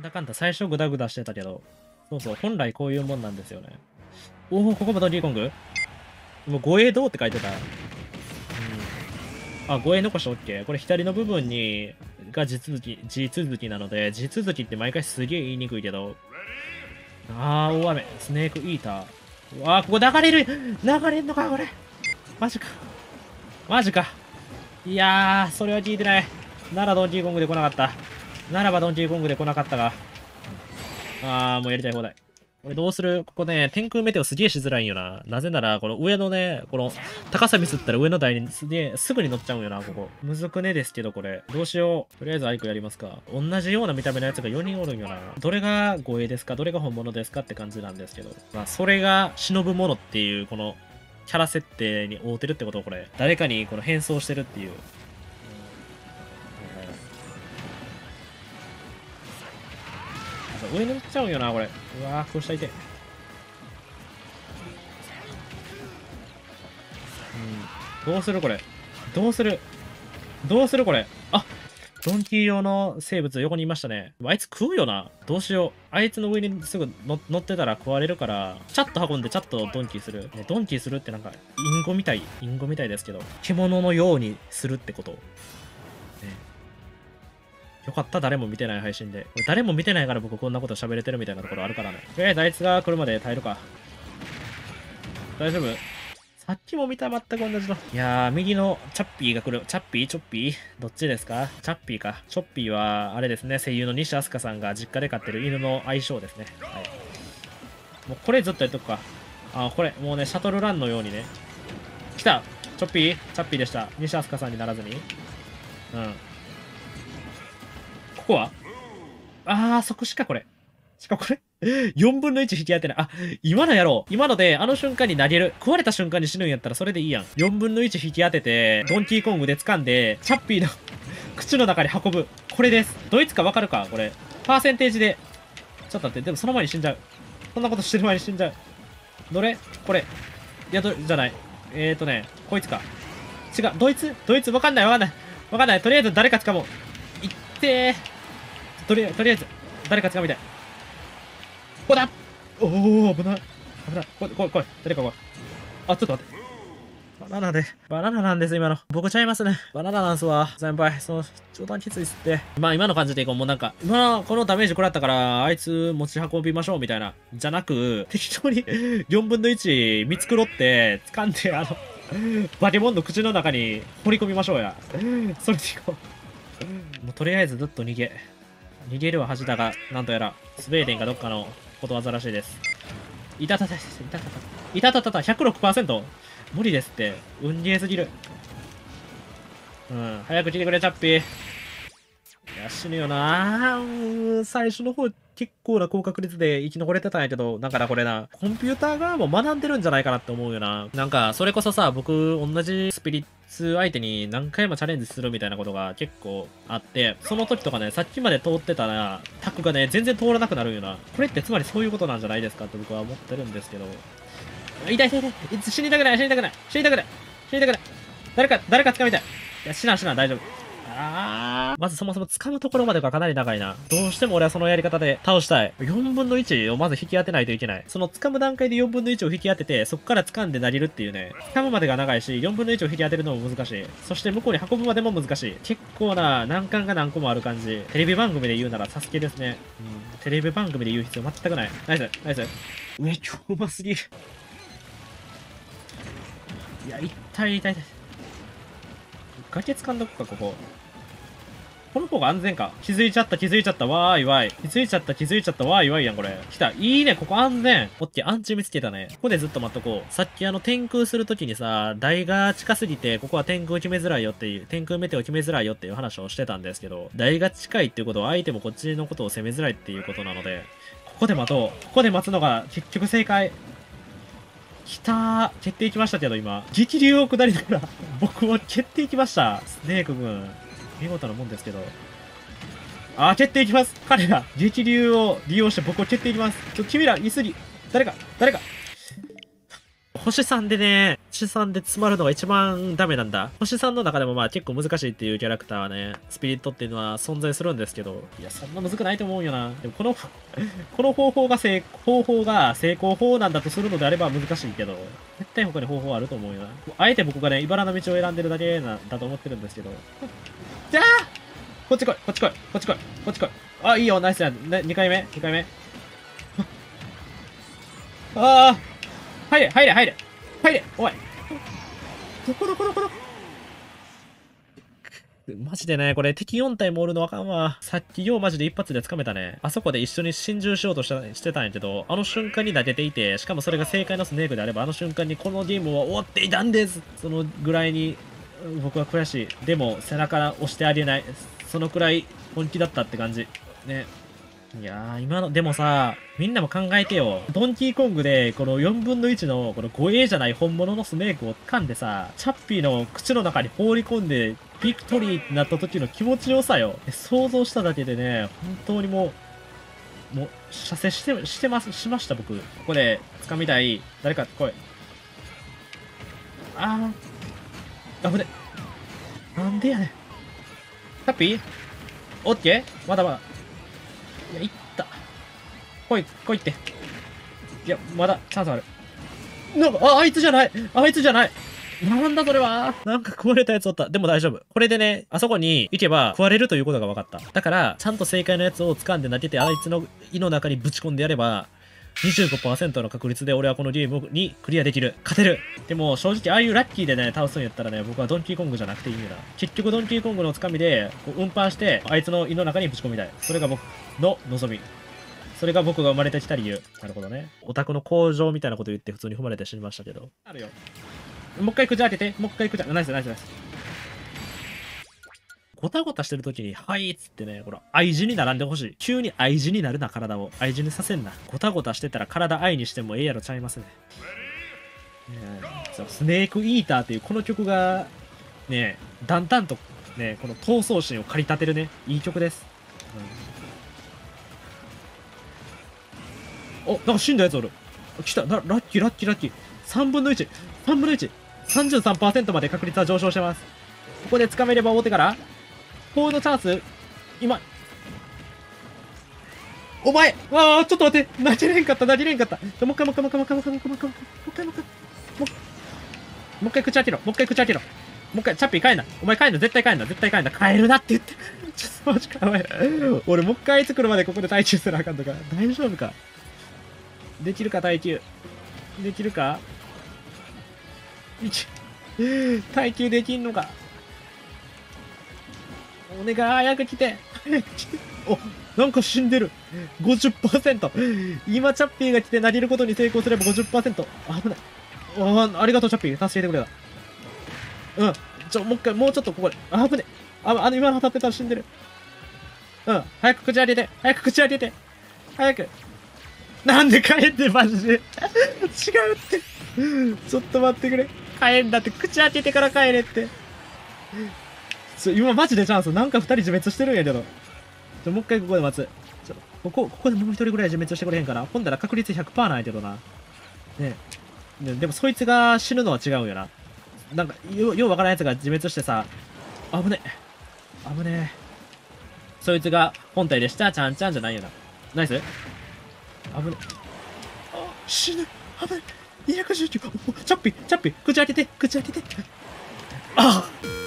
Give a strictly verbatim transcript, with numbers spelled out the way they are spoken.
んだかんだ最初グダグダしてたけど、そうそう、本来こういうもんなんですよね。おお、ここもドンキーコングもう護衛どうって書いてた。うん。あ、護衛残して OK。これ左の部分に、が地続き、地続きなので、地続きって毎回すげえ言いにくいけど。あー、大雨。スネークイーター。うわー、ここ流れる流れんのか、これ。マジか。マジか。いやー、それは聞いてない。ならドンキーコングで来なかった。ならばドンキーコングで来なかったが。あー、もうやりたい放題。これどうする？ここね、天空メテオすげえしづらいんよな。なぜなら、この上のね、この高さミスったら上の台にすげえすぐに乗っちゃうんよな、ここ。むずくねですけど、これ。どうしよう。とりあえずアイクやりますか。同じような見た目のやつがよにんおるんよな。どれが護衛ですか？どれが本物ですかって感じなんですけど。まあ、それが忍ぶものっていう、このキャラ設定に合うてるってこと？これ。誰かにこの変装してるっていう。上に乗っちゃうんよな、これ。うわー、こうしたいて。うん。どうするこれ。どうするどうするこれ。あ、ドンキー用の生物横にいましたね。あいつ食うよな。どうしよう。あいつの上にすぐ乗ってたら食われるから、チャッと運んでチャッとドンキーする。ね、ドンキーするってなんか、インゴみたい。インゴみたいですけど、獣のようにするってこと。ね、よかった、誰も見てない配信で。誰も見てないから僕こんなこと喋れてるみたいなところあるからね。とりあえずあいつが来るまで耐えるか。大丈夫？さっきも見た全く同じの。いやー、右のチャッピーが来る。チャッピーチョッピーどっちですか？チャッピーか。チョッピーは、あれですね、声優の西飛鳥さんが実家で飼ってる犬の相性ですね。はい。もうこれずっとやっとくか。あ、これ、もうね、シャトルランのようにね。来た！チョッピーチャッピーでした。西飛鳥さんにならずに。うん。ここはあー、そこしかこれ。しかもこれよんぶんのいち引き当てない。あ、今のやろう。今ので、あの瞬間に投げる。食われた瞬間に死ぬんやったらそれでいいやん。よんぶんのいち引き当てて、ドンキーコングで掴んで、チャッピーの口の中に運ぶ。これです。ドイツかわかるかこれ。パーセンテージで。ちょっと待って、でもその前に死んじゃう。そんなことしてる前に死んじゃう。どれこれ。いや、ど、じゃない。えーとね、こいつか。違う。ドイツドイツわかんないわかんない。わかんない。とりあえず誰か掴もう。いってー。とりあえず、とりあえず、誰か掴みたい。ここだおお危ない。危ない。来い、来い、来い。誰か来い。あ、ちょっと待って。バナナで。バナナなんです、今の。僕ちゃいますね。バナナなんすわ。先輩。その、冗談きついっすって。まあ今の感じでいこう。もうなんか、今、このダメージ食らったから、あいつ持ち運びましょう、みたいな。じゃなく、適当によんぶんのいち見繕って、掴んで、あの、バケモンの口の中に放り込みましょうや。それでいこう。もうとりあえずずっと逃げ。逃げるは恥だが、なんとやら、スウェーデンかどっかのことわざらしいです。いたたたた、いたたた、いたたたた、ひゃくろくパーセント? 無理ですって。運ゲーすぎる。うん、早く来てくれ、チャッピー。いや、死ぬよなー。最初の方、結構な高確率で生き残れてたんやけど、だからこれな、コンピューター側も学んでるんじゃないかなって思うよな。なんか、それこそさ、僕、同じスピリッツ相手に何回もチャレンジするみたいなことが結構あって、その時とかね、さっきまで通ってたら、タクがね、全然通らなくなるんよな。これってつまりそういうことなんじゃないですかって僕は思ってるんですけど。痛い痛い痛い。死にたくない、死にたくない、死にたくない、死にたくない。誰か、誰か掴みたい。いや、死なん死なん、大丈夫。あーまずそもそも掴むところまでがかなり長いな。どうしても俺はそのやり方で倒したい。よんぶんのいちをまず引き当てないといけない。その掴む段階でよんぶんのいちを引き当てて、そこから掴んで投げるっていうね。掴むまでが長いし、よんぶんのいちを引き当てるのも難しい。そして向こうに運ぶまでも難しい。結構な難関が何個もある感じ。テレビ番組で言うならサスケですね。うん。テレビ番組で言う必要全くない。ナイス、ナイス。上、超うますぎる。いや、痛い痛い痛い。崖掴んどくか、ここ。この方が安全か。気づいちゃった、気づいちゃった。わーいわい。気づいちゃった、気づいちゃった。わーいわいやん、これ。来た。いいね、ここ安全。オッケー、アンチ見つけたね。ここでずっと待っとこう。さっきあの、天空するときにさ、台が近すぎて、ここは天空決めづらいよっていう、天空メテオ決めづらいよっていう話をしてたんですけど、台が近いっていうことは相手もこっちのことを攻めづらいっていうことなので、ここで待とう。ここで待つのが結局正解。きたー。蹴っていきましたけど、今。激流を下りながら、僕を蹴っていきました。スネーク君。見事なもんですけど。あー、蹴っていきます。彼ら、激流を利用して僕を蹴っていきます。ちょ、君ら、いすぎ。誰か、誰か。 星さんでね、星さんで詰まるのが一番ダメなんだ。星さんの中でもまあ結構難しいっていうキャラクターはね、スピリットっていうのは存在するんですけど、いや、そんな難くないと思うよな。でもこの、この方法が成、方法が成功法なんだとするのであれば難しいけど、絶対他に方法あると思うよな。あえて僕がね、茨の道を選んでるだけなんだと思ってるんですけど。じゃあこっち来い、こっち来い、こっち来い、こっち来い。あ、いいよ、ナイスや。ね、にかいめ ?に 回目。ああ入れ、入れ、入れ。入れ、おい。どこどこどこどこ。マジでね、これ敵よん体もおるのあかんわ。さっきようマジで一発で掴めたね。あそこで一緒に心中しようとしたしてたんやけど、あの瞬間に投げていて、しかもそれが正解のスネークであれば、あの瞬間にこのゲームは終わっていたんです。そのぐらいに、僕は悔しい。でも、背中押してあげない。そのくらい本気だったって感じ。ね。いやー、今の、でもさ、みんなも考えてよ。ドンキーコングで、このよんぶんのいちの、この ごエー じゃない本物のスネークを掴んでさ、チャッピーの口の中に放り込んで、ビクトリーってなった時の気持ちよさよ。想像しただけでね、本当にもう、もう、射精して、してます、しました、僕。ここで、掴みたい。誰か、来い。あー。危ね。なんでやねん。チャッピーオッケーまだまだ。いや、いった。来い、来いって。いや、まだチャンスある。なんか、あ、あいつじゃないあいつじゃないなんだそれはなんか食われたやつおった。でも大丈夫。これでね、あそこに行けば食われるということが分かった。だから、ちゃんと正解のやつを掴んで投げて、あいつの胃の中にぶち込んでやれば、にじゅうごパーセント の確率で俺はこのゲームにクリアできる。勝てる。でも正直ああいうラッキーでね、倒すんやったらね、僕はドンキーコングじゃなくていいんだな。結局ドンキーコングの掴みで、こう運搬して、あいつの胃の中にぶち込みたい。それが僕の望み。それが僕が生まれてきた理由。なるほどね。オタクの工場みたいなこと言って普通に踏まれて死にましたけど。あるよ。もう一回口開けて。もう一回口開けて。ナイスナイスナイス。ごたごたしてるときに、はいっつってね、これ、愛字に並んでほしい。急に愛字になるな、体を。愛字にさせんな。ごたごたしてたら体愛にしてもええやろちゃいますね。ねそうスネークイーターっていうこの曲が、ね、だんだんと、ね、この闘争心を駆り立てるね、いい曲です。うん、お、なんか死んだやつおる。来た、ララッキーラッキーラッキー。さんぶんのいち。さんぶんのいち。さんじゅうさんパーセント まで確率は上昇してます。ここで掴めれば大手から、フォールドチャンス今、お前わあちょっと待って投げれんかった投げれんかったもう一回もう一回もう一回もう一回もう一回もう一回もう一回もう一回もう一回口開けろもう一回口開けろもう一回チャッピー帰んなお前帰んな絶対帰んな絶対帰んな帰るなって言ってちょっとマジかお前俺もう一回作るまでここで耐久せなあかんとか大丈夫かできるか耐久できるか耐久できんのかお願い、早く来て。早く来て。お、なんか死んでる。ごじゅっパーセント。今、チャッピーが来て投げることに成功すれば ごじゅっパーセント。危ない。あありがとう、チャッピー。助けてくれた。うん。ちょ、もう一回、もうちょっとここで。あ、危ね。あ、あの、今の当たってたら死んでる。うん。早く口開けて。早く口開けて。早く。なんで帰って、マジで。違うって。ちょっと待ってくれ。帰んだって、口開けてから帰れって。今マジでチャンス。なんか二人自滅してるんやけど。ちょ、もう一回ここで待つ。ちょ、ここ、ここでもう一人ぐらい自滅してくれへんかな。ほんだら確率 ひゃくパーセント なんやけどな。ねえ。でもそいつが死ぬのは違うんよな。なんか、よ、ようわからんやつが自滅してさ、危ねえ。危ねえ。そいつが本体でした。ちゃんちゃんじゃないよな。ナイス危ねえ。あ、死ぬ。危ねえ。にひゃくじゅうきゅう。チャッピー、チャッピー、口開けて、口開けて。ああ